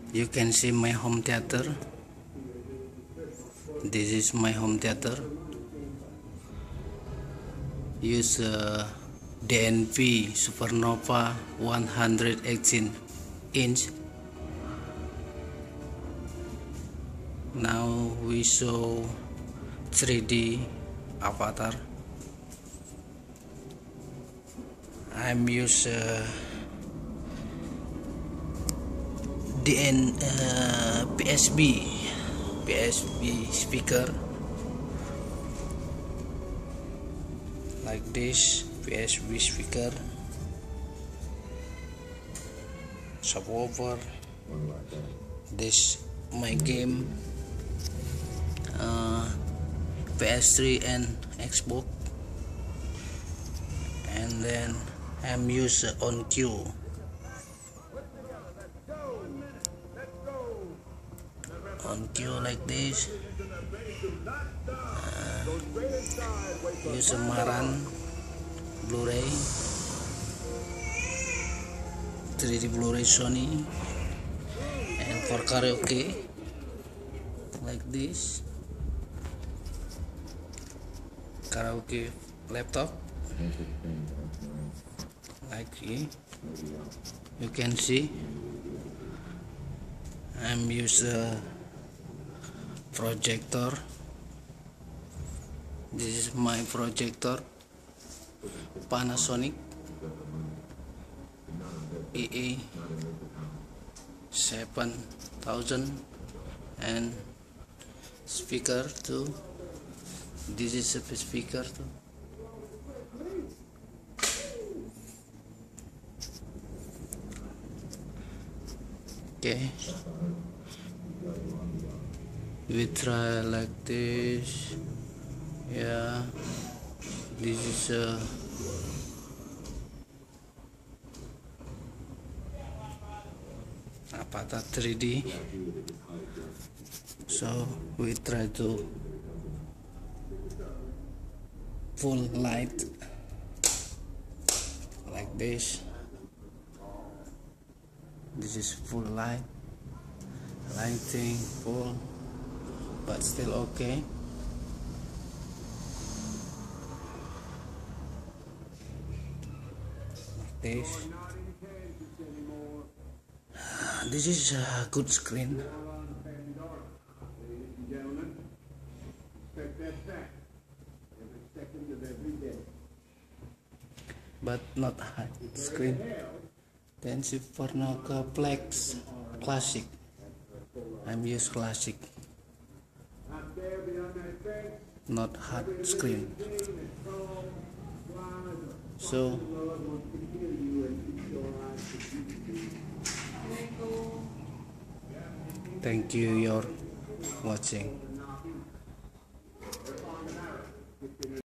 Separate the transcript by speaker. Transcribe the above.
Speaker 1: You can see my home theater. This is my home theater. Use DNV Supernova 118 inch. Now we show 3D avatar. I'm use PSB speaker like this. PSB speaker, subwoofer. This my game, PS3 and Xbox, and then I'm use on cue. On cue like this. Use a Maran Blu-ray, 3D Blu-ray Sony, and for karaoke like this. Karaoke laptop like this. You can see I'm use a projector. This is my projector, Panasonic EA7000, and speaker too. This is a speaker too. Okay, we try like this. Yeah, this is a avatar 3D. So we try to full light like this. This is full light, lighting full, but still okay. This is a good screen. But not high screen. Then Supernova Plex Classic. I'm use Classic. Not hard screen. So thank you for watching.